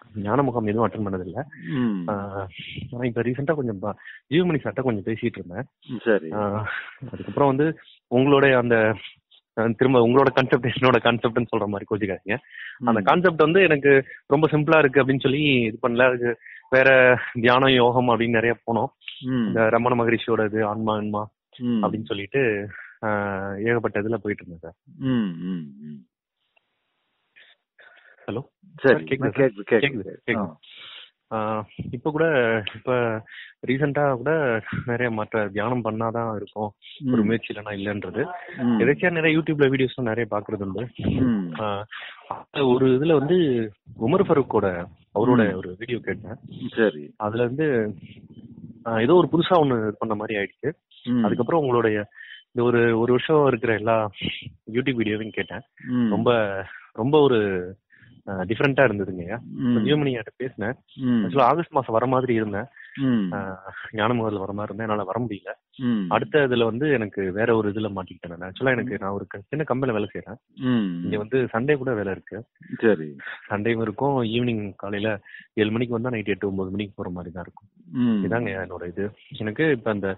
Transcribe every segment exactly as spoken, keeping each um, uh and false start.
ஞான முகாம் எதுவும் அட்டன் பண்ணதில்லை. ம் ஆனால் இப்போ ரீசெண்டாக கொஞ்சம் ப- ஜீவமணி சார்ட்ட கொஞ்சம் பேசிட்டு இருந்தேன். சரி. ஆஹ் அதுக்கப்புறம் வந்து உங்களுடைய அந்த அஹ் திரும்ப உங்களோட கான்செப்ட் என்னோட கான்செப்ட்னு சொல்ற மாதிரி கோச்சிக்காதீங்க. அந்த ம் கான்செப்ட் வந்து எனக்கு ரொம்ப சிம்பிளா இருக்கு அப்படின்னு சொல்லி இது பண்ணல. அதுக்கு வேற தியானம் யோகம் அப்படின்னு நிறைய போனோம். ம் இந்த ரமண மகரிஷியோட இது ஆன்மா ஆன்மா ம் அப்படின்னு சொல்லிட்டு ஆஹ் ஏகப்பட்ட இதுல போயிட்டு இருந்தேன் சார். ம் ம் ம் ஹலோ சரி. சார், கேக்குதா சார்? கேக்குது கேக்குது கேக்குது. ஆ. கேக்குது. ஆஹ் இப்ப கூட இப்ப ரீசெண்டா கூட நிறைய மற்ற தியானம் பண்ணாதான் இருக்கும், ஒரு ம் முயற்சி இல்லைன்னா இல்லைன்றது ம் எதாச்சியா நிறைய யூடியூப்ல வீடியோஸ் நிறைய பாக்குறது உண்டு. ம் ஆஹ் அதுல ஒரு இதுல வந்து உமர் ஃபரூக்கோட அவரோட ம் ஒரு வீடியோ கேட்டேன். சரி. அதுல இருந்து ஆஹ் ஏதோ ஒரு புதுசா ஒண்ணு இது பண்ண மாதிரி ஆயிடுச்சு. ம் அதுக்கப்புறம் உங்களுடைய இந்த ஒரு ஒரு வருஷம் இருக்கிற எல்லா யூடியூப் வீடியோவையும் கேட்டேன். ம் ரொம்ப ரொம்ப ஒரு டிஃப்ரெண்டா இருந்ததுங்க. ம் ஜீவமணியாட்ட பேசினேன். ம் ஆக்சுவலா ஆகஸ்ட் மாசம் வர மாதிரி இருந்தேன், ம் ஞான முதல்ல வர மாதிரி இருந்தேன். என்னால வர முடியல. ம் அடுத்த இதுல வந்து எனக்கு வேற ஒரு இதுல மாட்டிக்கிட்டேன். நான் ஆக்சுவலா எனக்கு நான் ஒரு க- சின்ன கம்பெனில வேலை செய்யறேன். ம் இங்க வந்து சண்டே கூட வேலை இருக்கு. சரி. சண்டேவும் இருக்கும், ஈவினிங் காலையில ஏழு மணிக்கு வந்தா நைட் எட்டு ஒன்பது மணிக்கு போற மாதிரி தான் இருக்கும். ம் இதாங்க என்னோட இது. எனக்கு இப்ப அந்த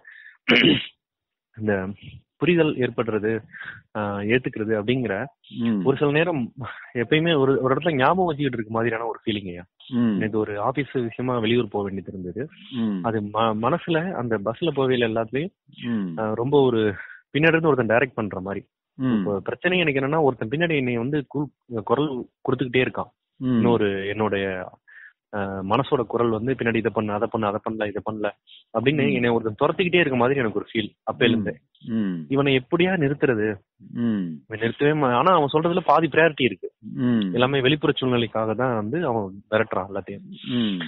இந்த புரிதல் ஏற்படுறது, ஆஹ் ஏத்துக்கிறது அப்படிங்கிற ம் ஒரு சில நேரம் எப்பயுமே ஒரு ஒரு இடத்துல ஞாபகம் வச்சுக்கிட்டு இருக்க மாதிரியான ஒரு ஃபீலிங். ம் எனக்கு ஒரு ஆபீஸ் விஷயமா வெளியூர் போக வேண்டியது இருந்தது. ம் அது ம- மனசுல அந்த பஸ்ல போகையில எல்லாத்துலயும் ம் ஆஹ் ரொம்ப ஒரு பின்னாடி இருந்து ஒருத்தன் டைரக்ட் பண்ற மாதிரி. ம் இப்போ பிரச்சனை எனக்கு என்னன்னா, ஒருத்தன் பின்னாடி என்னை வந்து கு- குரல் கொடுத்துக்கிட்டே இருக்கான். ம் இன்னொரு என்னுடைய ஆஹ் மனசோட குரல் வந்து பின்னாடி இதை பண்ண அதை பண்ண அதை பண்ணல இதை பண்ணல அப்படின்னு ம் என்னை ஒருத்தன் துரத்திக்கிட்டே இருக்க மாதிரி எனக்கு ஒரு ஃபீல் அப்பையில இருந்து. ம் இவனை எப்படியா நிறுத்துறது, ம் இவன் நிறுத்தவே மா- ஆனா அவன் சொல்றதுல பாதி ப்ரையாரிட்டி இருக்கு. ம் எல்லாமே வெளிப்புற சூழ்நிலைக்காக தான் வந்து அவன் விரட்டுறான் எல்லாத்தையும். ம்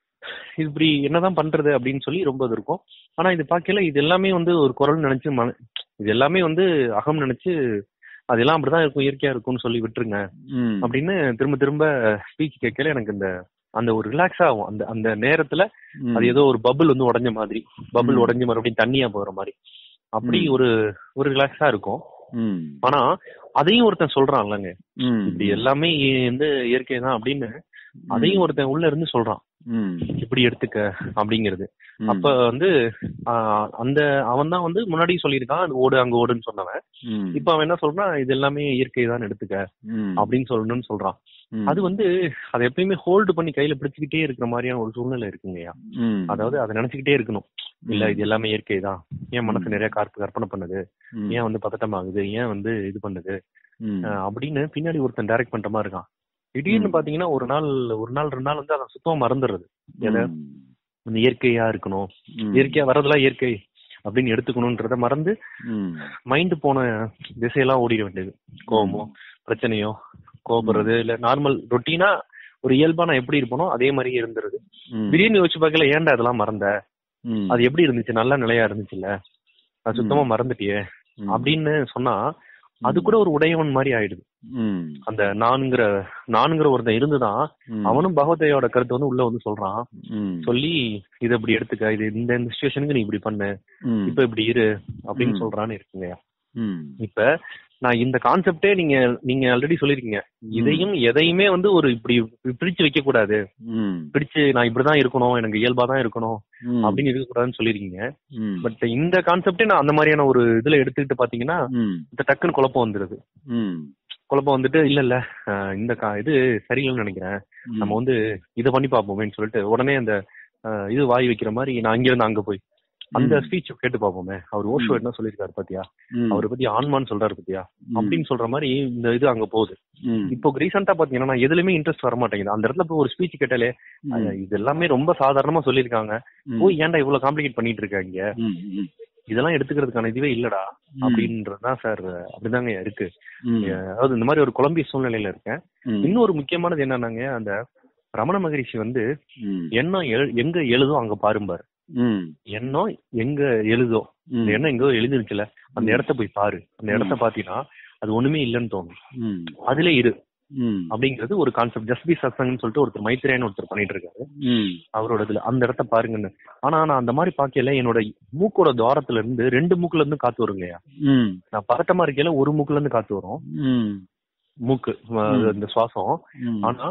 இது இப்படி என்னதான் பண்றது அப்படின்னு சொல்லி ரொம்ப இது இருக்கும். ஆனா இது பார்க்கல இது எல்லாமே வந்து ஒரு குரல் நினைச்சு மன இது எல்லாமே வந்து அகம் நினைச்சு அதெல்லாம் அப்படிதான் இருக்கும், இயற்கையா இருக்கும்னு சொல்லி விட்டுருங்க ம் அப்படின்னு திரும்ப திரும்ப ஸ்பீச் கேட்கல எனக்கு இந்த அந்த ஒரு ரிலாக்ஸ் ஆகும். அந்த அந்த நேரத்துல அது ஏதோ ஒரு பபுள் வந்து உடைஞ்ச மாதிரி, பபுள் உடைஞ்சு மறுபடியும் தண்ணியா போற மாதிரி அப்படி ஒரு ஒரு ரிலாக்ஸா இருக்கும். ம் ஆனா அதையும் ஒருத்தன் சொல்றான்லங்க, ம் இப்படி எல்லாமே வந்து இயற்கை தான் அப்படின்னு அதையும் ஒருத்தன் உள்ள இருந்து சொல்றான், ம் இப்படி எடுத்துக்க அப்படிங்கிறது. அப்ப வந்து ஆஹ் அந்த அவன் தான் வந்து முன்னாடி சொல்லியிருக்கான் அது ஓடு அங்க ஓடுன்னு சொன்னவன். ம் இப்ப அவன் என்ன சொல்றான், இது எல்லாமே இயற்கை தான் எடுத்துக்க ம் அப்படின்னு சொல்லணும்னு சொல்றான். ம் அது வந்து அதை எப்பயுமே ஹோல்டு பண்ணி கையில பிடிச்சுக்கிட்டே இருக்கிற மாதிரியான ஒரு சூழ்நிலை இருக்குங்கய்யா. ம் அதாவது அதை நினைச்சுக்கிட்டே இருக்கணும், இல்ல இது எல்லாமே இயற்கை தான், ஏன் மனசு நிறைய கார்ப்பு கற்பனை பண்ணுது, ம் ஏன் வந்து பதட்டமாகுது, ஏன் வந்து இது பண்ணுது ம் அஹ் அப்படின்னு பின்னாடி ஒருத்தன் டைரக்ட் பண்ற மாதிரி இருக்கான். திடீர்னு பாத்தீங்கன்னா ஒரு நாள் ஒரு நாள் ரெண்டு நாள் வந்து அதை சுத்தமா மறந்துடுறது. எதை இந்த இயற்கையா இருக்கணும், இயற்கையா வர்றதெல்லாம் இயற்கை அப்படின்னு எடுத்துக்கணும்ன்றத மறந்து ம் மைண்ட் போன திசையெல்லாம் ஓடிட வேண்டியது. கோபமோ பிரச்சனையோ கோபப்படுறது இல்ல நார்மல் ரொட்டீனா ஒரு இயல்பா நான் எப்படி இருப்பனோ அதே மாதிரியே இருந்துருது. ம் திடீர்னு யோசிச்சு பார்க்கல, ஏன்டா அதெல்லாம் மறந்த, ம் அது எப்படி இருந்துச்சு, நல்ல நிலையா இருந்துச்சுல்ல, அது சுத்தமா மறந்துட்டியே அப்படின்னு சொன்னா அது கூட ஒரு உடையவன் மாதிரி ஆயிடுது. ம் அந்த நான்கிற நான்கிற ஒருத்தன் இருந்துதான் அவனும் பகவதையோட கருத்து வந்து உள்ள வந்து சொல்றான். ம் சொல்லி இதை இப்படி எடுத்துக்க, இது இந்த சிச்சுவேஷனுக்கு நீ இப்படி பண்ணு, ம் இப்ப இப்படி இரு அப்படின்னு சொல்றான்னு இருக்குங்க. ம் இப்ப நான் இந்த கான்செப்டே நீங்க நீங்க ஆல்ரெடி சொல்லிருக்கீங்க, இதையும் எதையுமே வந்து ஒரு இப்படி பிடிச்சு வைக்க கூடாது, ம் பிடிச்சு நான் இப்படிதான் இருக்கணும், எனக்கு இயல்பா தான் இருக்கணும் ம் அப்படின்னு இருக்க கூடாதுன்னு சொல்லிருக்கீங்க. ம் பட் இந்த கான்செப்டே நான் அந்த மாதிரியான ஒரு இதுல எடுத்துக்கிட்டு பாத்தீங்கன்னா ம் இந்த டக்குன்னு குழப்பம் வந்துருது. ம் குழப்பம் வந்துட்டு இல்ல இல்ல அஹ் இந்த கா- இது சரியில்லைன்னு நினைக்கிறேன், நம்ம வந்து இதை பண்ணி பார்ப்போமேன்னு சொல்லிட்டு உடனே அந்த அஹ், இது வாய் வைக்கிற மாதிரி நான் அங்கிருந்து அங்க போய் அந்த ஸ்பீச் கேட்டு பார்ப்போமே, அவர் ஓஷோ என்ன சொல்லியிருக்காரு பாத்தியா, அவரை பத்தி ஆன்மான்னு சொல்றாரு பாத்தியா அப்படின்னு சொல்ற மாதிரி இந்த இது அங்க போகுது. இப்போ ரீசெண்டா பாத்தீங்கன்னா நான் எதுலயுமே இன்ட்ரெஸ்ட் வர மாட்டேங்குது. அந்த இடத்துல போய் ஒரு ஸ்பீச் கேட்டாலே அஹ், இது எல்லாமே ரொம்ப சாதாரணமா சொல்லியிருக்காங்க, போய் ஏன்டா இவ்வளவு காம்ப்ளிகேட் பண்ணிட்டு இருக்காங்க, இதெல்லாம் எடுத்துக்கிறதுக்கான இதுவே இல்லடா அப்படின்றதுதான் சார். அப்படிதாங்க இருக்கு. அதாவது இந்த மாதிரி ஒரு குழம்பிய சூழ்நிலையில இருக்கேன். இன்னொரு முக்கியமானது என்னன்னாங்க, அந்த ரமண மகரிஷி வந்து எண்ணம் எழு- எங்க எழுதோ அங்க பாரும்பாரு. எண்ணம் எங்க எழுதோ, இந்த எண்ணம் எங்கோ எழுதிருச்சுல அந்த இடத்த போய் பாரு, அந்த இடத்த பாத்தீங்கன்னா அது ஒண்ணுமே இல்லைன்னு தோணும், அதுல இரு அப்படிங்கிறது ஒரு கான்செப்ட். ஜஸ்பி சத்சங்னு சொல்லிட்டு ஒருத்தர் மைத்ரேயன் ஒருத்தர் பண்ணிட்டு இருக்காரு அவரோட இதுல, அந்த இடத்த பாருங்கன்னு. ஆனா நான் அந்த மாதிரி பாக்கல, என்னோட மூக்கோட துவாரத்துல இருந்து ரெண்டு மூக்குல இருந்து காத்து வருங்கய்யா. நான் பதட்டமா இருக்கையில ஒரு மூக்குல இருந்து காத்து வரும், மூக்கு அஹ், இந்த சுவாசம். ஆனா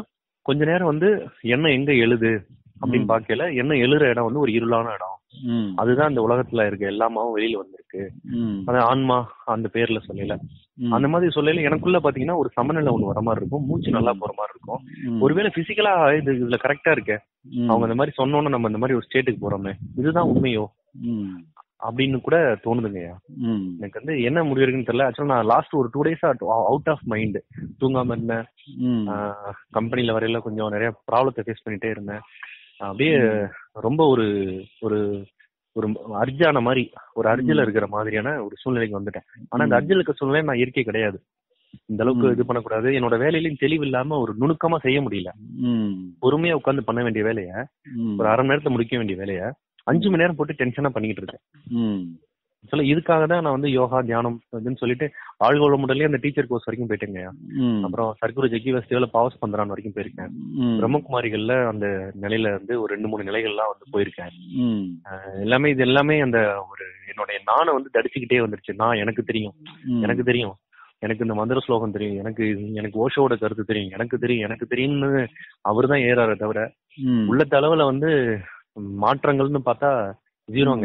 கொஞ்ச நேரம் வந்து எண்ணம் எங்க எழுது அப்படின்னு பாக்கல, என்ன எழுற இடம் வந்து ஒரு இருளான இடம். அதுதான் இந்த உலகத்துல இருக்க எல்லாமாவும் வெளியில வந்திருக்கு. அது ஆன்மா அந்த பேர்ல சொல்லல. அந்த மாதிரி சொல்லல எனக்குள்ள பாத்தீங்கன்னா ஒரு சமநிலை ஒண்ணு வர மாதிரி இருக்கும், மூச்சு நல்லா போற மாதிரி இருக்கும். ஒருவேளை பிசிக்கலா இது இதுல கரெக்டா இருக்க, அவங்க இந்த மாதிரி சொன்னோன்னு நம்ம இந்த மாதிரி ஒரு ஸ்டேட்டுக்கு போறோமே, இதுதான் உண்மையோ அப்படின்னு கூட தோணுதுங்கய்யா. எனக்கு வந்து என்ன முடிவு இருக்குன்னு தெரியல. ஆக்சுவலா நான் லாஸ்ட் ஒரு டூ டேஸா அவுட் ஆஃப் மைண்ட், தூங்காம இருந்தேன். கம்பெனில வரையில கொஞ்சம் நிறைய ப்ராப்ளத்தை ஃபேஸ் பண்ணிட்டே இருந்தேன். அப்படியே ரொம்ப ஒரு ஒரு ஒரு அர்ஜான மாதிரி, ஒரு அர்ஜில இருக்கிற மாதிரியான ஒரு சூழ்நிலைக்கு வந்துட்டேன். ஆனா இந்த அர்ஜில் இருக்க சூழ்நிலை நான் இயற்கை கிடையாது. இந்த அளவுக்கு இது பண்ணக்கூடாது. என்னோட வேலையிலும் தெளிவு இல்லாம ஒரு நுணுக்கமா செய்ய முடியல. பொறுமையா உட்காந்து பண்ண வேண்டிய வேலைய, ஒரு அரை மணி நேரத்துல முடிக்க வேண்டிய வேலைய அஞ்சு மணி நேரம் போட்டு டென்ஷனா பண்ணிக்கிட்டு இருக்கேன். சொல்ல இதுக்காக தான் நான் வந்து யோகா தியானம் இதுன்னு சொல்லிட்டு ஆழ்கோள முடலே அந்த டீச்சர் கோர்ஸ் வரைக்கும் போயிட்டேங்க. அப்புறம் சர்க்குரு ஜக்கி ஃபெஸ்டிவல் பாவஸ் பண்றான் வரைக்கும் போயிருக்கேன். பிரம்மகுமாரிகள்ல அந்த நிலையில வந்து ஒரு ரெண்டு மூணு நிலைகள்லாம் வந்து போயிருக்கேன். எல்லாமே இது எல்லாமே அந்த ஒரு என்னுடைய நானை வந்து தடிச்சுக்கிட்டே வந்துருச்சு. நான் எனக்கு தெரியும் எனக்கு தெரியும் எனக்கு இந்த மந்திர ஸ்லோகம் தெரியும், எனக்கு எனக்கு ஓஷோட கருத்து தெரியும், எனக்கு தெரியும் எனக்கு தெரியும்னு அவரு தான் ஏறாரு தவிர உள்ளத்த அளவுல வந்து மாற்றங்கள்னு பார்த்தா ஜீரோங்க.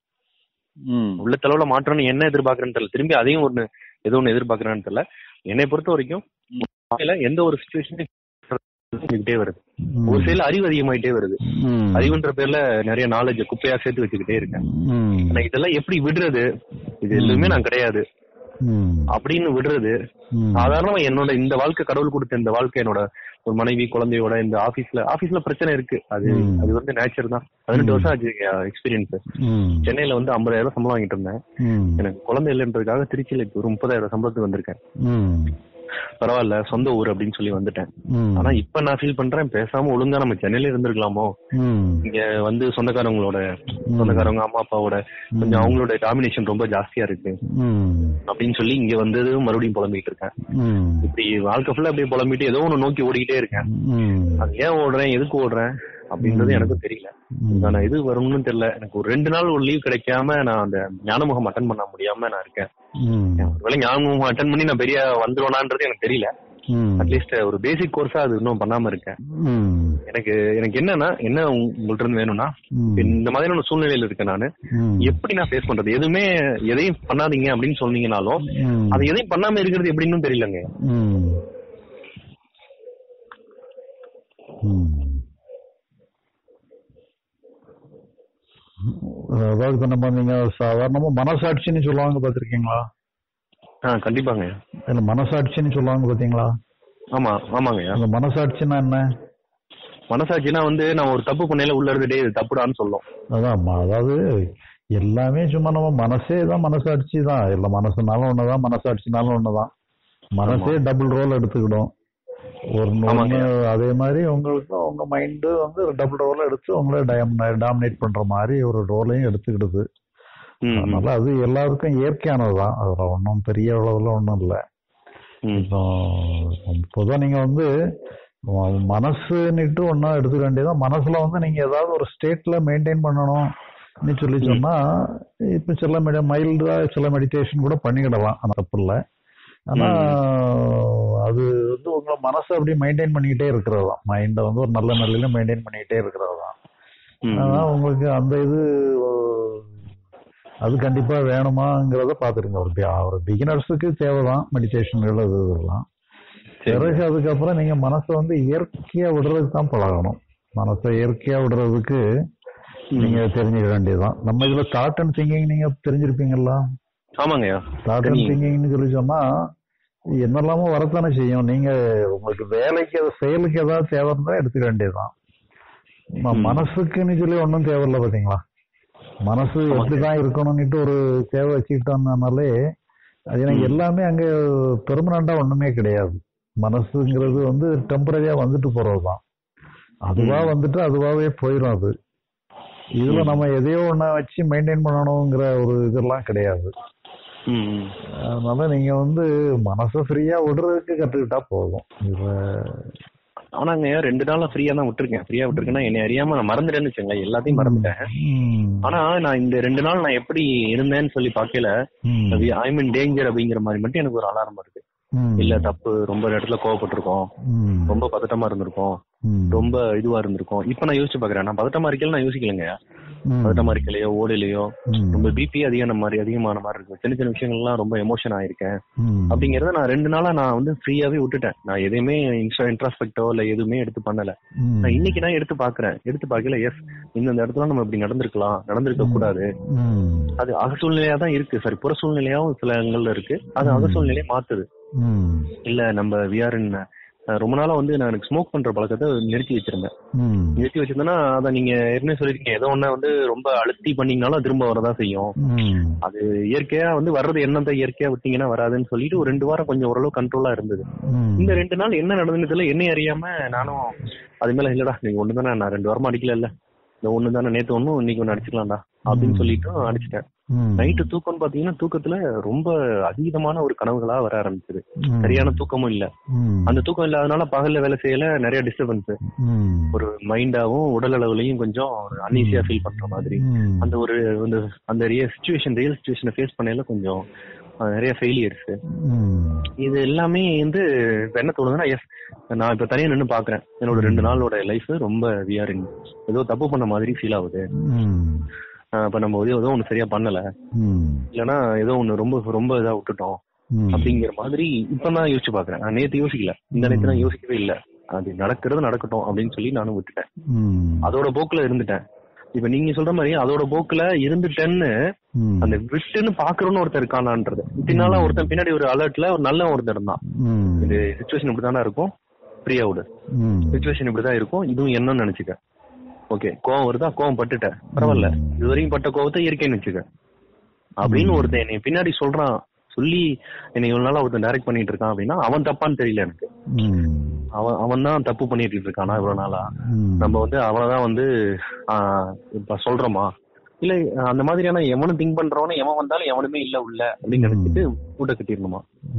உள்ளத்தளவுல மாற்றம்னு என்ன எதிர்பார்க்கறேன்னு தெரியல. திரும்பி அதையும் ஒண்ணு ஏதோ ஒண்ணு எதிர்பார்க்கறான்னு தெரியல. என்னை பொறுத்த வரைக்கும் எந்த ஒரு சிச்சுவேஷன் வருது, ஒரு சைடுல அறிவு அதிகமாயிட்டே வருது. அறிவுன்ற பேர்ல நிறைய நாலேஜ் குப்பையா சேர்த்து வச்சுக்கிட்டே இருக்கேன். ஆனா இதெல்லாம் எப்படி விடுறது, இது எதுவுமே நான் கிடையாது அப்படின்னு விடுறது சாதாரணமா என்னோட இந்த வாழ்க்கை, கடவுள் கொடுத்த இந்த வாழ்க்கை, என்னோட ஒரு மனைவி குழந்தையோட இந்த ஆபீஸ்ல ஆபீஸ்ல பிரச்சனை இருக்கு. அது அது வந்து நேச்சர் தான். பதினெட்டு வருஷம் ஆச்சு எக்ஸ்பீரியன்ஸ். சென்னையில வந்து ஐம்பதாயிரம் சம்பளம் வாங்கிட்டு இருந்தேன். எனக்கு குழந்தை இல்லைன்றதுக்காக திருச்சியில ஒரு முப்பதாயிரம் சம்பளத்துக்கு வந்திருக்கேன். பரவாயில்ல, சொந்த ஊர் அப்படின்னு சொல்லி வந்துட்டேன். ஆனா இப்ப நான் ஃபீல் பண்றேன், பேசாம ஒழுங்கா நம்ம சென்னையில இருந்திருக்கலாமோ. இங்க வந்து சொந்தக்காரங்களோட சொந்தக்காரங்க அம்மா அப்பாவோட கொஞ்சம் அவங்களோட டாமினேஷன் ரொம்ப ஜாஸ்தியா இருக்கு அப்படின்னு சொல்லி இங்க வந்து மறுபடியும் புலம்பிட்டு இருக்கேன். இப்படி வாழ்க்கை ஃபுல்லா அப்படியே புலம்பிட்டு ஏதோ ஒண்ணு நோக்கி ஓடிக்கிட்டே இருக்கேன். அது ஏன் ஓடுறேன், எதுக்கு ஓடுறேன் அப்படின்றது எனக்கும் தெரியல. நான் எது வரும்னு தெரியல. எனக்கு ஒரு ரெண்டு நாள் ஒரு லீவ் கிடைக்காம நான் அந்த ஞானமுகம் அட்டன் பண்ண முடியாம நான் இருக்கேன். ஒருவேளை ஞானமுகம் அட்டன் பண்ணி நான் பெரிய வந்துருவானான்றது எனக்கு தெரியல. அட்லீஸ்ட் ஒரு பேசிக் கோர்ஸா அது இன்னும் பண்ணாம இருக்கேன். எனக்கு எனக்கு என்னன்னா என்ன உங்கள்ட்ட இருந்து வேணும்னா, இந்த மாதிரியான சூழ்நிலையில இருக்கேன் நானு. எப்படி நான் ஃபேஸ் பண்றது? எதுவுமே எதையும் பண்ணாதீங்க அப்படின்னு சொன்னீங்கன்னாலும் அது எதையும் பண்ணாம இருக்கிறது எப்படின்னு தெரியலங்க. அதாவது நம்ம நீங்க சாதாரணமா மனசாட்சின்னு சொல்லுவாங்க பாத்திருக்கீங்களா? ஆ கண்டிப்பாங்க. இல்ல மனசாட்சின்னு சொல்லுவாங்க பாத்தீங்களா? ஆமா ஆமாங்க. அந்த மனசாட்சின்னா என்ன? மனசாட்சினா வந்து நான் ஒரு தப்பு பண்ணல உள்ள இருந்துட்டே இது தப்புடான்னு சொல்லும். அதான், அதாவது எல்லாமே சும்மா நம்ம மனசே தான் மனசாட்சி தான். இல்ல மனசுனாலும் ஒண்ணுதான், மனசாட்சினாலும் ஒண்ணுதான். மனசே டபுள் ரோல் எடுத்துக்கிடும். ஒரு அதே மாதிரி உங்களுக்கு உங்க மைண்டு வந்து டபுள் ரோல் எடுத்து உங்களை டாமினேட் பண்ற மாதிரி ஒரு ரோலையும் எடுத்துக்கிடுது. அதனால அது எல்லாருக்கும் இயற்கையானதுதான். அதுல ஒன்றும் பெரிய அளவுல ஒன்றும் இல்லை. இப்போ பொதுவாக நீங்க வந்து மனசுன்னுட்டு ஒன்னா எடுத்துக்க வேண்டியதான். மனசுல வந்து நீங்க ஏதாவது ஒரு ஸ்டேட்ல மெயின்டைன் பண்ணணும்னு சொல்லி சொன்னா இப்ப சில மைல்டா சில மெடிடேஷன் கூட பண்ணிக்கிடலாம், அந்த தப்பு இல்லை. ஆனா அது வந்து உங்க மனசை அப்படி மெயின்டைன் பண்ணிக்கிட்டே இருக்கிறது தான். மைண்டை வந்து ஒரு நல்ல நிலையில மெயின்டைன் பண்ணிக்கிட்டே இருக்கிறது தான். ஆனா உங்களுக்கு அந்த இது அது கண்டிப்பா வேணுமாங்கிறத பாத்துருங்க. ஒரு ஒரு பிகினர்ஸுக்கு தேவைதான் மெடிடேஷன்கள் அது இதெல்லாம். பிறகு அதுக்கப்புறம் நீங்க மனசை வந்து இயற்கையா விடுறதுக்கு தான் பழகணும். மனசை இயற்கையா விடுறதுக்கு நீங்க தெரிஞ்சுக்க வேண்டியதுதான். நம்ம இதுல தாட் அண்ட் திங்கிங் நீங்க தெரிஞ்சிருப்பீங்களா? ஆமாங்க. தாட் அண்ட் திங்கிங்னு சொல்லி சொன்னா என்னெல்லாமோ வரத்தானே செய்யும். நீங்க உங்களுக்கு வேலைக்கு செயலுக்கு ஏதாவது தேவை இருந்தா எடுத்துக்க வேண்டியதுதான். மனசுக்குன்னு சொல்லி ஒன்றும் தேவையில்லை பாத்தீங்களா? மனசு எப்படிதான் இருக்கணும்னுட்டு ஒரு தேவை வச்சுக்கிட்டோம்னாலே அது எனக்கு எல்லாமே அங்க பெர்மனண்டா ஒண்ணுமே கிடையாது. மனசுங்கிறது வந்து டெம்பரரியா வந்துட்டு போறதுதான். அதுவா வந்துட்டு அதுவாவே போயிடும். அது இதுல நம்ம எதையோ ஒண்ண வச்சு மெயின்டைன் பண்ணணுங்கிற ஒரு இதெல்லாம் கிடையாது. அதனால நீங்க வந்து மனசை ஃப்ரீயா விடுறதுக்கு கத்துக்கிட்டா போதும். இதுல ஆனாங்க ரெண்டு நாளா ஃப்ரீயா தான் விட்டுருக்கேன். ஃப்ரீயா விட்டுருக்கேன்னா என்னை அறியாம நான் மறந்துட்டேன்னு வச்சுங்களேன், எல்லாத்தையும் மறந்துட்டேன். ஆனா நான் இந்த ரெண்டு நாள் நான் எப்படி இருந்தேன்னு சொல்லி பாக்கல, ஐ மீன் டேஞ்சர் அப்படிங்கிற மாதிரி மட்டும் எனக்கு ஒரு அலாரம் இருக்கு. இல்ல தப்பு ரொம்ப இடத்துல கோவப்பட்டிருக்கோம், ரொம்ப பதட்டமா இருந்திருக்கோம், ரொம்ப இதுவா இருந்திருக்கும். இப்ப நான் யோசிச்சு பாக்குறேன், நான் பதட்டமா இருக்கல, நான் யோசிக்கலங்க. பதட்டமா இருக்கலையோ ஓடலையோ ரொம்ப பிபி அதிகமான மாதிரி அதிகமான மாதிரி இருக்கு. சின்ன சின்ன விஷயங்கள்லாம் ரொம்ப எமோஷன் ஆயிருக்கேன் அப்படிங்கறத நான் ரெண்டு நாளா நான் வந்து ஃப்ரீயாவே விட்டுட்டேன். நான் எதையுமே இன்ட்ராஸ்பெக்டோ இல்ல எதுவுமே எடுத்து பண்ணல. நான் இன்னைக்கு நான் எடுத்து பாக்குறேன். எடுத்து பாக்கல எஸ் இந்த இடத்துல நம்ம இப்படி நடந்திருக்கலாம், நடந்திருக்க கூடாது. அது அக சூழ்நிலையா தான் இருக்கு. சரி, புற சூழ்நிலையாவும் சில இடங்கள்ல இருக்கு. அது அக சூழ்நிலையை மாத்துது. இல்ல நம்ம விஆர் ரொம்ப நாளா வந்து நான் எனக்கு ஸ்மோக் பண்ற பழக்கத்தை நிறுத்தி வச்சிருந்தேன். நிறுத்தி வச்சிருந்தேன்னா அதை நீங்க ஏற்கனவே சொல்லிருக்கீங்க, ஏதோ ஒண்ணு வந்து ரொம்ப அழுத்தி பண்ணீங்கனாலும் திரும்ப வரதான் செய்யும். அது இயற்கையா வந்து வர்றது என்னதான் இயற்கையா விட்டீங்கன்னா வராதுன்னு சொல்லிட்டு ஒரு ரெண்டு வாரம் கொஞ்சம் ஓரளவு கண்ட்ரோலா இருந்தது. இந்த ரெண்டு நாள் என்ன நடந்துன்னு தெரியல, என்னையும் அறியாம நானும் அது மேல இல்லடா நீங்க ஒண்ணுதானே, நான் ரெண்டு வாரமா அடிக்கல, இல்ல இந்த ஒண்ணு தானே, நேத்து ஒண்ணும் இன்னைக்கு ஒண்ணு அடிச்சுக்கலாம்டா அப்படின்னு சொல்லிட்டு அடிச்சுட்டேன். நைட்டு தூக்கம்னு பாத்தீங்கன்னா தூக்கத்துல ரொம்ப அதீதமான ஒரு கனவுகளா வர ஆரம்பிச்சது. சரியான தூக்கமும் இல்ல. அந்த தூக்கம் இல்லாதனால பகல்ல வேலை செய்யல, நிறைய டிஸ்டர்பன்ஸ், ஒரு மைண்டாவும் உடல் அளவுலயும் கொஞ்சம் அன்ஈஸியா ஃபீல் பண்ற மாதிரி அந்த ஒரு அந்த ரியல் சிச்சுவேஷன் ரியல் சிச்சுவேஷனை ஃபேஸ் பண்ணல கொஞ்சம் நிறைய ஃபெயிலியர்ஸ். இது எல்லாமே வந்து என்ன தோணுதுன்னா, எஸ் நான் இப்ப தனியா நின்று பாக்குறேன், என்னோட ரெண்டு நாளோட லைஃப் ரொம்ப விஆரிங் ஏதோ தப்பு பண்ண மாதிரி ஃபீல் ஆகுது. இப்ப நம்ம ஏதோ ஒண்ணு சரியா பண்ணல, இல்லன்னா ஏதோ ஒண்ணு ரொம்ப ரொம்ப இதா விட்டுட்டோம் அப்படிங்கிற மாதிரி இப்ப நான் யோசிச்சு பாக்குறேன். நான் நேத்து யோசிக்கல, இந்த நேத்து நான் யோசிக்கவே இல்லை. அது நடக்கிறது நடக்கட்டும் அப்படின்னு சொல்லி நானும் விட்டுட்டேன், அதோட போக்குல இருந்துட்டேன். இப்ப நீங்க சொல்ற மாதிரி அதோட போக்குல இருந்துட்டேன்னு அந்த விட்டுன்னு பாக்குறோன்னு ஒருத்தர் இருக்கானான்றது. இதனால ஒருத்தன் பின்னாடி ஒரு அலர்ட்ல ஒரு நல்ல ஒருத்தர் இருந்தான், இது சிச்சுவேஷன் இப்படிதானே இருக்கும், ஃப்ரீயா விடு, சிச்சுவேஷன் இப்படிதான் இருக்கும், இதுவும் என்னன்னு நினைச்சுக்க, ஓகே கோவம் வருதா, கோவம் பட்டுட்டேன், பரவாயில்ல, இது வரைக்கும் பட்ட கோவத்தை இயற்கைன்னு வச்சுக்க அப்படின்னு ஒருத்தன் என்னை பின்னாடி சொல்றான். சொல்லி என்னை இவ்வளவு நாளா ஒருத்தன் டைரக்ட் பண்ணிட்டு இருக்கான் அப்படின்னா அவன் தப்பான்னு தெரியல எனக்கு. அவன் அவன் தான் தப்பு பண்ணிட்டு இருக்கானா இவ்வளவு நாளா, நம்ம வந்து அவனதான் வந்து ஆஹ் இப்ப சொல்றோமா இல்ல அந்த மாதிரியான எவனும் திங்க் பண்றவன எவன் வந்தாலும் எவனுமே இல்ல உள்ள அப்படின்னு நினைச்சிட்டு கூட்ட கட்டிடணுமா?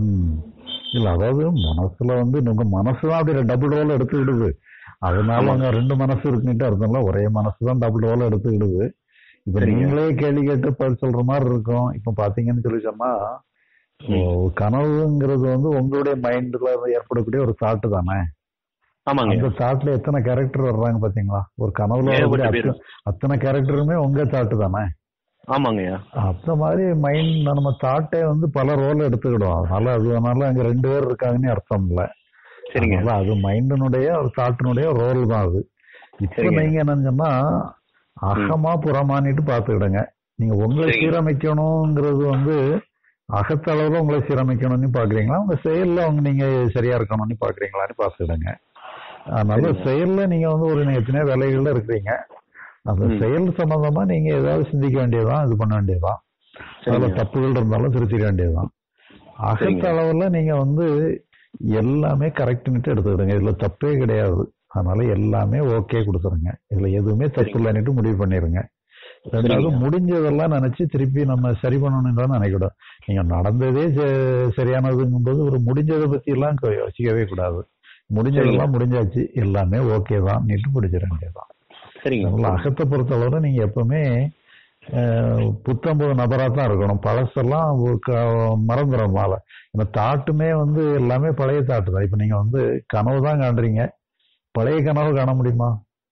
இல்ல, அதாவது மனசுல வந்து உங்க மனசுதான் அப்படி டபுள் ரோல் எடுத்துக்கிடுது. அதனால அங்க ரெண்டு மனசு இருக்குன்ட்டு அர்த்தம்ல, ஒரே மனசுதான் டபுள் ரோல் எடுத்துக்கிடுது. இப்ப நீங்களே கேள்வி கேட்டு பதில் சொல்ற மாதிரி இருக்கும். இப்ப பாத்தீங்கன்னு சொல்லி சொன்னா, கனவுங்கிறது வந்து உங்களுடைய மைண்ட்ல ஏற்படக்கூடிய ஒரு தாட்டு தானே. அந்த தாட்ல எத்தனை கேரக்டர் வர்றாங்க பாத்தீங்களா? ஒரு கனவுல அத்தனை கேரக்டருமே உங்க தாட்டு தானே. ஆமாங்க. அந்த மாதிரி மைண்ட் நம்ம தாட்டே வந்து பல ரோல் எடுத்துக்கிடும். அதனால அது அதனால அங்க ரெண்டு பேர் இருக்காங்கன்னு அர்த்தம் இல்ல. அது மைண்டினுடைய ஒரு தாட்டினுடைய ரோல் தான் அது. இப்ப நீங்க என்னன்னா அகமா புறமானிட்டு பாத்துக்கிடுங்க. நீங்க உங்களை சீரமைக்கணுங்கிறது வந்து அகத்தளவுல உங்களை சீரமைக்கணும்னு பாக்குறீங்களா, உங்க செயல்ல அவங்க நீங்க சரியா இருக்கணும்னு பாக்குறீங்களான்னு பாத்துக்கிடுங்க. அதனால செயல்ல நீங்க வந்து ஒரு எத்தனையோ வேலைகள்ல இருக்கிறீங்க, அந்த செயல் சம்பந்தமா நீங்க ஏதாவது சிந்திக்க வேண்டியதுதான், இது பண்ண வேண்டியதுதான். அதுல தப்புகள் இருந்தாலும் திருத்திக்க வேண்டியதுதான். அகத்தளவுல நீங்க வந்து எல்லாமே கரெக்ட்னுட்டு எடுத்துக்கிடுங்க, இதுல தப்பே கிடையாது. அதனால எல்லாமே ஓகே கொடுத்துருங்க, இதுல எதுவுமே தப்பு இல்லைன்னுட்டு முடிவு பண்ணிருங்க. ரெண்டாவது முடிஞ்சதெல்லாம் நினைச்சு திருப்பி நம்ம சரி பண்ணணும்னு நினைக்கூடாது. நீங்க நடந்ததே சரியானதுங்கும் போது ஒரு முடிஞ்சதை பத்தி எல்லாம் யோசிக்கவே கூடாது. முடிஞ்சதெல்லாம் முடிஞ்சாச்சு, எல்லாமே ஓகே தான் நீட்டு பிடிச்சிட வேண்டியதுதான். அகத்தை பொறுத்தளவுல நீங்க எப்பவுமே புத்தம்பது நபரா தான் இருக்கணும். பழசெல்லாம் மறந்துடும் மேல. இந்த தாட்டுமே வந்து எல்லாமே பழைய தாட்டு தான். இப்ப நீங்க வந்து கனவு தான் காண்றீங்க, பழைய கனவு காண முடியுமா?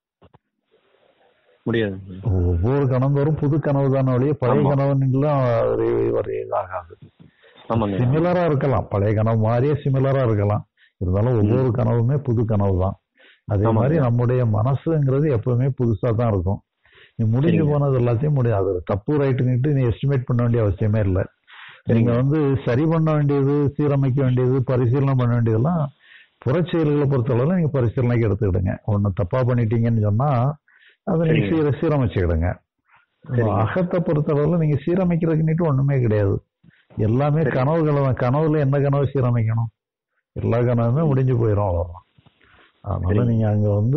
முடியாது. ஒவ்வொரு கனவுவரும் புது கனவு தானே ஒழிய பழைய கனவுலாம் இதாகாது. சிமிலரா இருக்கலாம், பழைய கனவு மாதிரியே சிமிலரா இருக்கலாம், இருந்தாலும் ஒவ்வொரு கனவுமே புது கனவு தான். அதே மாதிரி நம்முடைய மனசுங்கிறது எப்பவுமே புதுசா தான் இருக்கும். நீ முடிஞ்சு போனது எல்லாத்தையும் முடியாது, தப்பு ரைட்டுன்னுட்டு நீ எஸ்டிமேட் பண்ண வேண்டிய அவசியமே இல்லை. நீங்க வந்து சரி பண்ண வேண்டியது, சீரமைக்க வேண்டியது, பரிசீலனை பண்ண வேண்டியதெல்லாம் புறச்செயல்களை பொறுத்தளவுல நீங்க பரிசீலனைக்கு எடுத்துக்கிடுங்க. ஒன்னு தப்பா பண்ணிட்டீங்கன்னு சொன்னா அதை நீங்க சீர சீரமைச்சுக்கிடுங்க. அகத்தை பொறுத்தளவுல நீங்க சீரமைக்கிறதுக்குன்னுட்டு ஒண்ணுமே கிடையாது, எல்லாமே கனவுகளை. கனவுல என்ன கனவு சீரமைக்கணும்? எல்லா கனவுமே முடிஞ்சு போயிடும், அவ்வளவுதான். அதனால நீங்க அங்க வந்து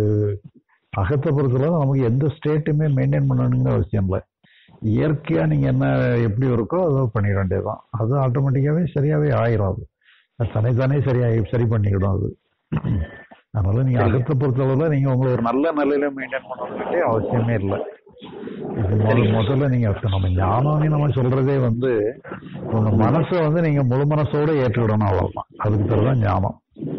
அகத்தை பொறுத்தளவு நமக்கு எந்த ஸ்டேட்டுமே மெயின்டைன் பண்ணணுங்கிற அவசியம் இல்லை. இயற்கையா நீங்க என்ன எப்படி இருக்கோ அதை பண்ணிட வேண்டியதுதான். அது ஆட்டோமேட்டிக்காவே சரியாவே ஆயிரும். அது தனித்தானே சரியாகி சரி பண்ணிக்கிடும் அது. அதனால நீங்க அகத்தை பொறுத்தளவுல நீங்க உங்களை ஒரு நல்ல நிலையில மெயின்டைன் பண்ணணும்னே அவசியமே இல்லை. இது முதல்ல நீங்க நம்ம ஞானம்னு நம்ம சொல்றதே வந்து உங்க மனசை வந்து நீங்க முழு மனசோட ஏற்றுக்கிடணும், அவ்வளவுதான். அதுக்கு பிறகுதான் ஞானம்.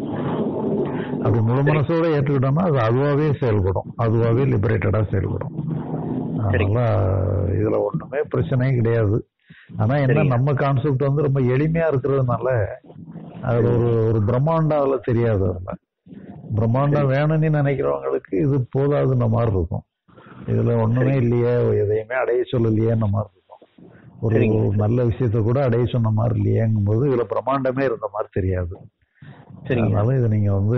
அது முழு மனசோட ஏற்றுக்கிட்டோம்னா அது அதுவாகவே செயல்படும், அதுவாகவே லிபரேட்டடா செயல்படும். அதனால இதுல ஒண்ணுமே பிரச்சனையே கிடையாது. ஆனா என்ன, நம்ம கான்செப்ட் வந்து ரொம்ப எளிமையா இருக்கிறதுனால அது ஒரு ஒரு பிரம்மாண்டம் அதுல தெரியாது. அதுல பிரம்மாண்டம் வேணும்னு நினைக்கிறவங்களுக்கு இது போதாதுன்ற மாதிரி இருக்கும். இதுல ஒண்ணுமே இல்லையே, எதையுமே அடைய சொல்லலையேன்ற மாதிரி இருக்கும். ஒரு நல்ல விஷயத்த கூட அடைய சொன்ன மாதிரி இல்லையேங்கும் போது இதுல பிரம்மாண்டமே இருந்த மாதிரி தெரியாது. அதனால இது நீங்க வந்து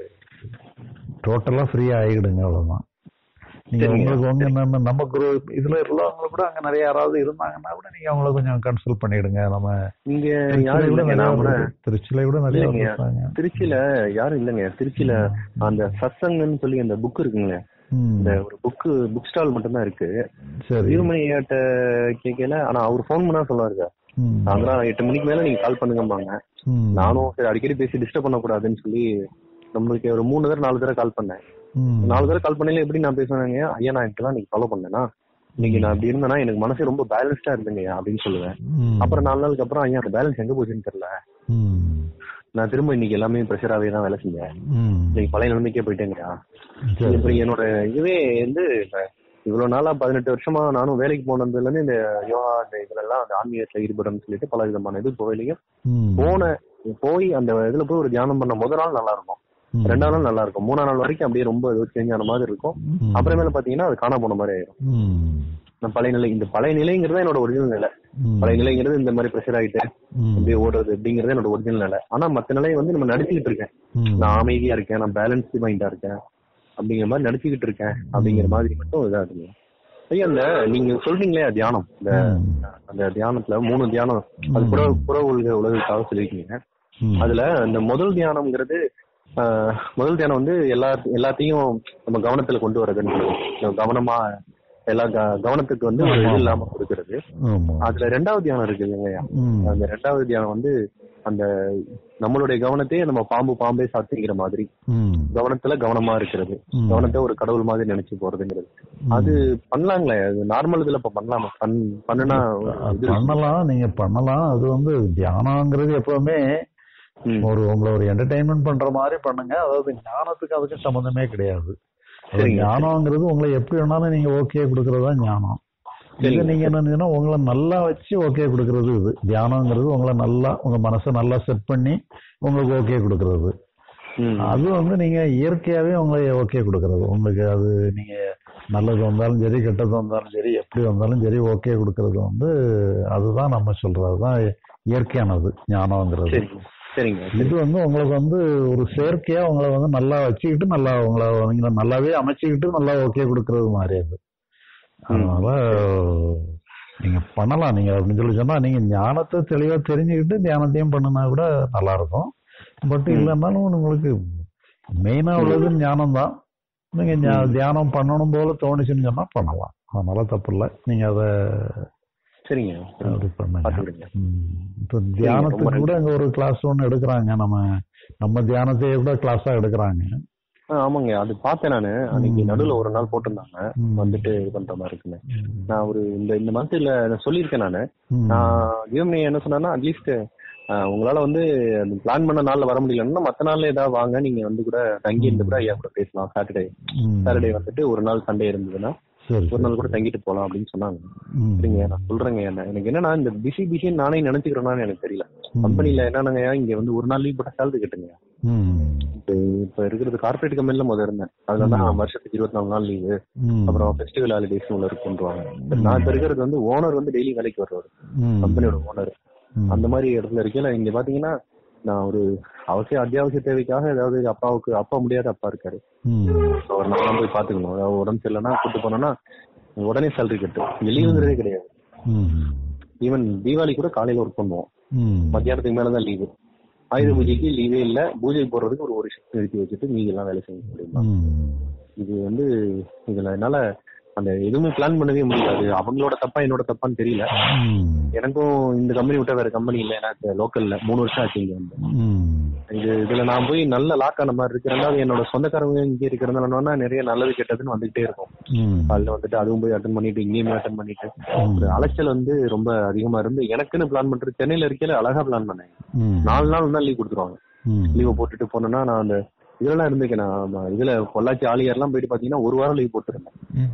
டோட்டலா ஃப்ரீயா ஆகிடுங்க, அவ்வளவுதான். நீங்க உங்களுக்கு உங்க நம்ம நம்ம குரூப் இதுல உள்ளவங்க கூட அங்க நிறைய யாராவது இருந்தாங்கன்னா கூட நீங்க அவங்கள கொஞ்சம் கன்சல்ட் பண்ணிடுங்க. நம்ம இங்க திருச்சியில கூட நிறைய இருக்காங்க. திருச்சியில யாரும் இல்லைங்க. திருச்சியில அந்த சத்சங்கன்னு சொல்லி அந்த புக் இருக்குங்க, இந்த ஒரு புக்கு புக் ஸ்டால் மட்டும் தான் இருக்கு. வீரமணி ஐயாட்ட கேட்கல, ஆனா அவர் போன் பண்ணா சொல்லுவாரு, சாயந்தரம் எட்டு மணிக்கு மேல நீங்க கால் பண்ணுங்கம்பாங்க. நானும் சரி அடிக்கடி பேசி டிஸ்டர்ப் பண்ண கூடாதுன்னு சொல்லி நம்மளுக்கு ஒரு மூணு தடவை நாலு தடவை கால் பண்ணேன். நாலு தடவை கால் பண்ணல எப்படி நான் பேசுவேங்க, ஐயா நான் இப்பெல்லாம் நீங்க ஃபாலோ பண்ணேன்னா இன்னைக்கு நான் அப்படி இருந்தேன்னா எனக்கு மனசு ரொம்ப பேலன்ஸ்டா இருந்துங்க அப்படின்னு சொல்லுவேன். அப்புறம் நாலு நாளுக்கு அப்புறம் ஐயா அந்த பேலன்ஸ் எங்க போச்சுன்னு தெரியல, நான் திரும்ப இன்னைக்கு எல்லாமே ப்ரெஷராகவே தான் வேலை செஞ்சேன், இன்னைக்கு பழைய நிலைமைக்கே போயிட்டேங்கய்யா. இப்ப என்னோட இதுவே வந்து இவ்வளவு நாளா பதினெட்டு வருஷமா நானும் வேலைக்கு போனதுல இருந்து இந்த யோகா இந்த இதுல எல்லாம் அந்த ஆன்மீகத்துல ஈடுபடுறேன்னு சொல்லிட்டு பல விதமான இது போயிலையும் போன போய் அந்த இதுல போய் ஒரு தியானம் பண்ண முதல் நாள் நல்லா இருக்கும், ரெண்டாவது நாள் நல்லா இருக்கும், மூணாம் நாள் வரைக்கும் அப்படியே ரொம்ப சேஞ்ச் ஆன மாதிரி இருக்கும். அப்புறமேல பாத்தீங்கன்னா அது காணா போன மாதிரி ஆயிடும். பழைய நிலை, இந்த பழைய நிலைங்கிறது என்னோட ஒரிஜினல் நிலை. பழைய நிலைங்கிறது இந்த மாதிரி ப்ரெஷர் ஆயிட்டு அப்படியே ஓடுறது அப்படிங்கறது என்னோட ஒரிஜினல் நிலை. ஆனா மத்த நிலையை வந்து நம்ம நடிச்சுக்கிட்டு இருக்கேன், நான் அமைதியா இருக்கேன், நான் பேலன்ஸ்டு மைண்டா இருக்கேன் அப்படிங்கிற மாதிரி நடிச்சுக்கிட்டு இருக்கேன் அப்படிங்கிற மாதிரி மட்டும் இதா இருக்குங்க. ஐயா அந்த நீங்க சொல்றீங்களே தியானம், இந்த அந்த தியானத்துல மூணு தியானம் அது புற புற உலக உலகத்துக்காக சொல்லியிருக்கீங்க. அதுல இந்த முதல் தியானம்ங்கிறது ஆஹ் முதல் தியானம் வந்து எல்லா எல்லாத்தையும் நம்ம கவனத்துல கொண்டு வர்றதுன்னு கவனமா எல்லா கவனத்துக்கு வந்து ஒரு இது இல்லாம கொடுக்கறது. அதுல ரெண்டாவது தியானம் இருக்கு இல்லைங்கய்யா, அந்த ரெண்டாவது தியானம் வந்து அந்த நம்மளுடைய கவனத்தையே நம்ம பாம்பு பாம்பே சாத்திக்கிற மாதிரி கவனத்துல கவனமா இருக்கிறது, கவனத்தை ஒரு கடவுள் மாதிரி நினைச்சு போறதுங்கிறது. அது பண்ணலாங்களே, அது நார்மல் இதுல இப்ப பண்ணலாமா? பண்ணுனா பண்ணலாம், நீங்க பண்ணலாம். அது வந்து தியானங்கிறது எப்பவுமே ஒரு உங்களை ஒரு என்டர்டைன்மெண்ட் பண்ற மாதிரி பண்ணுங்க. அதாவது ஞானத்துக்கு அதுக்கு சம்பந்தமே கிடையாது. ஞானம்ங்கிறது உங்களை எப்படி வேணாலும் நீங்க ஓகே கொடுக்கறதா ஞானம். இது நீங்க என்ன உங்களை நல்லா வச்சு ஓகே கொடுக்கறது. இது தியானம்ங்கிறது உங்களை நல்லா உங்க மனசை நல்லா செட் பண்ணி உங்களுக்கு ஓகே கொடுக்கறது. அது வந்து நீங்க இயற்கையாவே உங்களை ஓகே கொடுக்கறது. உங்களுக்கு அது நீங்க நல்லது வந்தாலும் சரி கெட்டது வந்தாலும் சரி எப்படி வந்தாலும் சரி ஓகே கொடுக்கறது வந்து அதுதான் நம்ம சொல்றதுதான் இயற்கையானது ஞானம்ங்கிறது. இது வந்து உங்களுக்கு வந்து ஒரு செயற்கையா உங்களை வந்து நல்லா வச்சுக்கிட்டு நல்லா உங்களை நீங்க நல்லாவே அமைச்சுக்கிட்டு நல்லா ஓகே கொடுக்கறது மாதிரி அது. அதனால நீங்க பண்ணலாம். நீங்க அப்படின்னு சொல்லி சொன்னா நீங்க ஞானத்தை தெளிவா தெரிஞ்சுக்கிட்டு தியானத்தையும் பண்ணினா கூட நல்லா இருக்கும். பட் இல்லைன்னாலும் உங்களுக்கு மெயினா உள்ளது ஞானம் தான். நீங்க தியானம் பண்ணணும் போல தோணுச்சுன்னு சொன்னா பண்ணலாம், அதனால தப்பு இல்லை. நீங்க அதை சரிங்க அப்படி பண்ணுங்க. இப்போ தியானத்துக்கு கூட அங்க ஒரு கிளாஸ் ஒன்று எடுக்கிறாங்க, நம்ம நம்ம தியானத்தையே கூட கிளாஸா எடுக்கிறாங்க. ஆமாங்க, அது பார்த்தேன் நானு. அன்னைக்கு நடுவுல ஒரு நாள் போட்டிருந்தாங்க வந்துட்டு இது பண்ற மாதிரி இருக்குங்க. நான் ஒரு இந்த இந்த மந்த்ல சொல்லியிருக்கேன் நானு. நான் ஜீவமணி என்ன சொன்னா, அட்லீஸ்ட் உங்களால வந்து பிளான் பண்ண நாள்ல வர முடியலன்னா மத்த நாள்ல ஏதாவது வாங்க, நீங்க வந்து கூட தங்கி இருந்து கூட ஐயா கூட பேசலாம். சாட்டர்டே சாட்டர்டே வந்துட்டு ஒரு நாள் சண்டே இருந்ததுன்னா ஒரு நாள் கூட தங்கிட்டு போலாம் அப்படின்னு சொன்னாங்க. சரிங்க, நான் சொல்றேங்க. என்ன எனக்கு என்னன்னா இந்த பிஸி பிஸின்னு நானே நினைச்சுக்கிறேன்னு எனக்கு தெரியல. கம்பெனில என்னன்னாங்க, இங்க வந்து ஒரு நாள் லீவ் போட்டா சேலரி கட்டுங்க. இப்ப இருக்கிறது கார்பரேட் கம்பெனில முதல் இருந்தேன், அதுலதான் வருஷத்துக்கு இருபத்தி நாலு நாள் லீவு, அப்புறம் ஃபெஸ்டிவல் ஹாலிடேஸ் உள்ள இருக்குன்றாங்க. நான் இப்ப இருக்கிறது வந்து ஓனர் வந்து டெய்லி வேலைக்கு வர்றவர், கம்பெனியோட ஓனர். அந்த மாதிரி இடத்துல இருக்கல. இங்க பாத்தீங்கன்னா நான் ஒரு அவசிய அத்தியாவசிய தேவைக்காக ஏதாவது அப்பாவுக்கு அப்பா முடியாத அப்பா இருக்காரு, ஒரு நாளாம் போய் பாத்துக்கணும். அதாவது உடம்பு சரியில்லைன்னா கூட்டு போனோம்னா உடனே சேலரி கட்டு. இங்க லீவுங்கிறதே கிடையாது. ஈவன் தீபாவளி கூட காலையில ஒர்க் பண்ணுவோம், மத்தியானத்துக்கு மேலதான் லீவு. ஆயுத பூஜைக்கு லீவே இல்ல, பூஜை போடுறதுக்கு ஒரு ஒரு ஷிஃப்ட் நிறுத்தி வச்சுட்டு மீதி எல்லாம் வேலை செய்ய முடியுமா? இது வந்து இதுல என்னால அந்த எதுவுமே பிளான் பண்ணவே முடியாது. அவங்களோட தப்பா என்னோட தப்பான்னு தெரியல. எனக்கும் இந்த கம்பெனி விட்ட வேற கம்பெனி இல்லை, எனக்கு லோக்கல்ல மூணு வருஷம் ஆச்சு இங்க வந்து. இது இதுல நான் போய் நல்ல லாக் ஆன மாதிரி இருக்கு. ரெண்டாவது என்னோட சொந்தக்காரங்க இங்கே இருக்கிறதுனால நிறைய நல்லது கெட்டதுன்னு வந்துகிட்டே இருக்கும். அதுல வந்துட்டு அதுவும் போய் அட்டன் பண்ணிட்டு இங்கேயுமே அட்டன் பண்ணிட்டு ஒரு அலைச்சல் வந்து ரொம்ப அதிகமா இருந்து எனக்குன்னு பிளான் பண்றது. சென்னையில இருக்கையில அழகா பிளான் பண்ணேன். நாலு நாள் தான் லீவ் கொடுத்துருவாங்க. லீவை போட்டுட்டு போனேன்னா நான் அந்த இதெல்லாம் இருந்துக்கேன். நான் இதுல பொள்ளாச்சி ஆலியார் எல்லாம் போயிட்டு பாத்தீங்கன்னா ஒரு வாரம் லீவ் போட்டுருந்தேன்.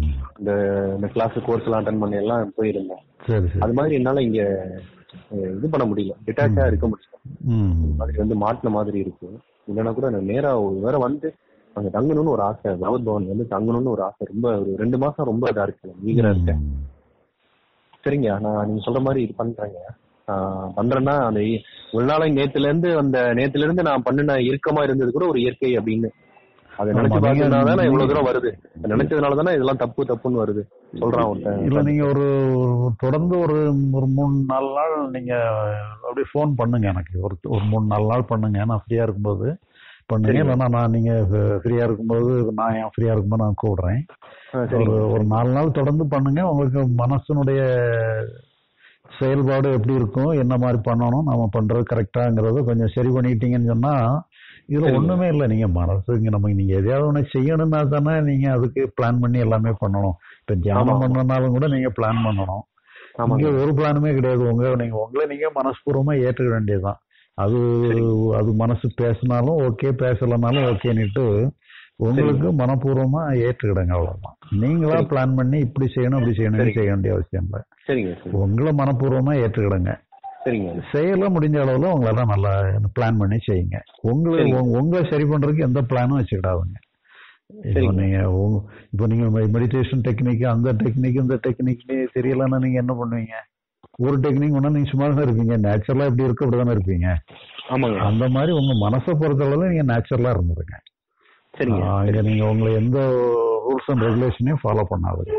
இந்த கிளாஸ் கோர்ஸ் எல்லாம் அட்டன் பண்ணி எல்லாம் போயிருந்தேன். அது மாதிரி என்னால இங்க இது பண்ண முடியல, டிட்டாச்சா இருக்க முடியல. மாதிரி வந்து மாட்டின மாதிரி இருக்கு. இல்லைன்னா கூட நான் நேரா வேற வந்து அங்க தங்கணும்னு ஒரு ஆசை, பகவத் பவன் வந்து தங்கணும்னு ஒரு ஆசை. ரொம்ப ஒரு ரெண்டு மாசம் ரொம்ப இதா இருக்கு, ஈகரா இருக்கேன். சரிங்க, நான் நீங்க சொல்ற மாதிரி இது பண்றேங்க. பண்றேன்னா அந்த ஒரு நாளைக்கு நேத்துல இருந்து அந்த நேத்துல இருந்து நான் பண்ணின இறுக்கமா இருந்தது கூட ஒரு இயற்கை அப்படின்னு அதை நினைச்சு பாத்தீங்கன்னா இவ்வளவு தூரம் வருது. நினைச்சதுனாலதானே இதெல்லாம் தப்பு தப்புன்னு வருது சொல்றான். இல்ல நீங்க ஒரு தொடர்ந்து ஒரு ஒரு மூணு நாலு நாள் நீங்க அப்படியே போன் பண்ணுங்க எனக்கு. ஒரு ஒரு மூணு நாலு நாள் பண்ணுங்க, நான் ஃப்ரீயா இருக்கும்போது பண்ணுங்க. இல்லைன்னா நான் நீங்க ஃப்ரீயா இருக்கும்போது நான் ஏன் ஃப்ரீயா இருக்கும்போது நான் கூப்பிடுறேன். ஒரு ஒரு நாலு நாள் தொடர்ந்து பண்ணுங்க. உங்களுக்கு மனசனுடைய செயல்பாடு எப்படி இருக்கும், என்ன மாதிரி பண்ணணும், நாம பண்றது கரெக்டாங்கிறது கொஞ்சம் சரி பண்ணிட்டீங்கன்னு சொன்னா இதுல ஒண்ணுமே இல்லை. நீங்க மனசுங்க நமக்கு நீங்க எதையாவது ஒண்ணு செய்யணும்னா தானே நீங்க அதுக்கு பிளான் பண்ணி எல்லாமே பண்ணணும். இப்ப தியானம் பண்ணனாலும் கூட நீங்க பிளான் பண்ணணும். இங்க ஒரு பிளானுமே கிடையாது. உங்க நீங்க உங்களை நீங்க மனஸ்பூர்வமா ஏற்றுக்க வேண்டியதுதான். அது அது மனசு பேசினாலும் ஓகே, பேசலனாலும் ஓகேன்னுட்டு உங்களுக்கு மனப்பூர்வமா ஏற்றுக்கிடுங்க, அவ்வளவுதான். நீங்களா பிளான் பண்ணி இப்படி செய்யணும் அப்படி செய்யணும் செய்ய வேண்டிய அவசியம் இல்லை. உங்களை மனப்பூர்வமா ஏற்றுக்கிடுங்க. செய்யல முடிஞ்ச அளவுல உங்களால நல்லா பிளான் பண்ணி செய்யுங்க. உங்களை உங்களை சரி பண்றதுக்கு எந்த பிளானும் வச்சுக்கிடாதுங்க. இப்போ நீங்க இப்போ நீங்க மெடிடேஷன் டெக்னிக் அந்த டெக்னிக் இந்த டெக்னிக் தெரியலன்னா நீங்க என்ன பண்ணுவீங்க? ஒரு டெக்னிக் ஒண்ணா நீங்க சும்மா தான் இருப்பீங்க. நேச்சுரலா எப்படி இருக்கு அப்படிதானே இருப்பீங்க. அந்த மாதிரி உங்க மனசை பொறுத்தளவுல நீங்க நேச்சுரலா இருந்துருங்க. இங்க நீங்க உங்களை எந்த ரூல்ஸ் அண்ட் ரெகுலேஷனையும் ஃபாலோ பண்ணாதுங்க.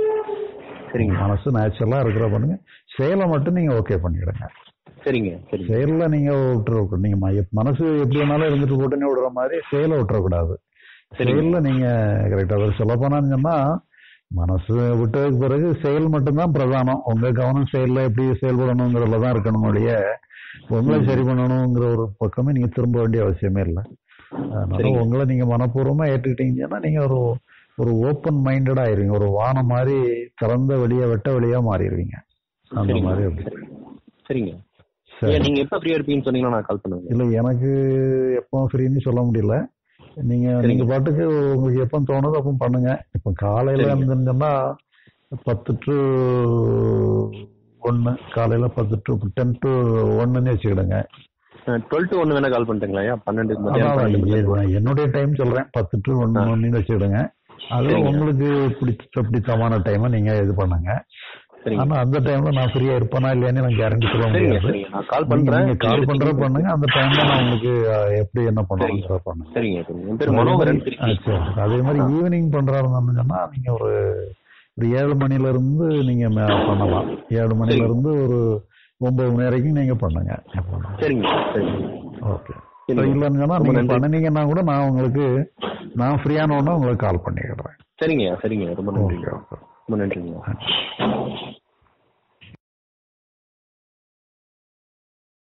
மனசு நேச்சுரலா இருக்கிற பண்ணுங்க. செயலை மட்டும் நீங்க ஓகே பண்ணிடுங்க. சரிங்க. செயல்ல நீங்க விட்டுற நீங்க மனசு எப்படி வேணாலும் இருந்துட்டு போட்டுன்னு விடுற மாதிரி செயலை விட்டுறக்கூடாது. செயல்ல நீங்க கரெக்டா சொல்ல போனான்னு சொன்னா மனசு விட்டதுக்கு பிறகு செயல் மட்டும்தான் பிரதானம். உங்க கவனம் செயல்ல எப்படி செயல்படணுங்கிறதுலதான் இருக்கணும் ஒழிய உங்களை சரி பண்ணணுங்கிற ஒரு பக்கமே நீங்க திரும்ப வேண்டிய அவசியமே இல்லை. அதனால உங்களை நீங்க மனப்பூர்வமா ஏற்றுக்கிட்டீங்கன்னா நீங்க ஒரு ஒரு ஓப்பன் மைண்டடா ஆயிருவீங்க. ஒரு வானம் மாதிரி திறந்த வெளியா வெட்ட வெளியா மாறிடுவீங்க. அந்த மாதிரி. சரிங்க. நீங்க எப்ப ஃப்ரீயா இருப்பீங்கன்னு சொன்னீங்கன்னா நான் கால் பண்ணுவேன். இல்ல எனக்கு எப்போ ஃப்ரீன்னு சொல்ல முடியல. நீங்க நீங்க பாட்டுக்கு உங்களுக்கு எப்ப தோணுதோ அப்போ பண்ணுங்க. இப்ப காலையில இருந்துன்னா பத்து டு ஒன்னு, காலையில பத்து டு டென் டு ஒன்னுன்னு வச்சுக்கிடுங்க. டுவெல் டு ஒன்னு வேணா கால் பண்ணிட்டீங்களா? பன்னெண்டு என்னுடைய டைம் சொல்றேன், பத்து டு ஒன்னு ஒன்னு வச்சுக்கிடுங்க. அது உங்களுக்கு பிடிச்ச பிடித்தமான டைமை நீங்க இது பண்ணுங்க. ஆனா அந்த டைம்ல நான் ஃப்ரீயா இருப்பேனா இல்லையான்னு எனக்கு கேரண்டி சொல்ல முடியாது. நீங்க கால் பண்ற பண்ணுங்க. அந்த டைம்ல நான் உங்களுக்கு எப்படி என்ன பண்ணணும் பண்ணுங்க. அதே மாதிரி ஈவினிங் பண்றாருன்னு சொன்னா நீங்க ஒரு ஒரு ஏழு மணில இருந்து நீங்க பண்ணலாம். ஏழு மணில இருந்து ஒரு ஒன்பது மணி வரைக்கும் நீங்க பண்ணுங்க. ஓகே. இல்லைன்னு சொன்னா நீங்க பண்ணினீங்கன்னா கூட நான் உங்களுக்கு நான் ஃப்ரீயான உடனே உங்களுக்கு கால் பண்ணிடுறேன். சரிங்க. சரிங்க. ரொம்ப நன்றி. ரொம்ப நன்றிங்க.